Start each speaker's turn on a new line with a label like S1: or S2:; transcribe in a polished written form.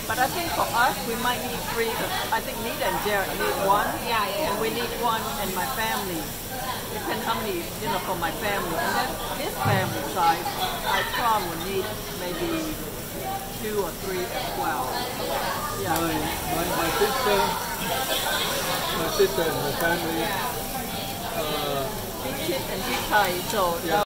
S1: But I think for us, we might need 3. I think Nita and Jared need 1.
S2: Yeah.
S1: And we need 1 and my family. Depends how many, for my family. And then his family size, I probably would need maybe 2 or 3 as well. Yeah.
S3: My sister and her family.
S1: Big kid and big Thai, so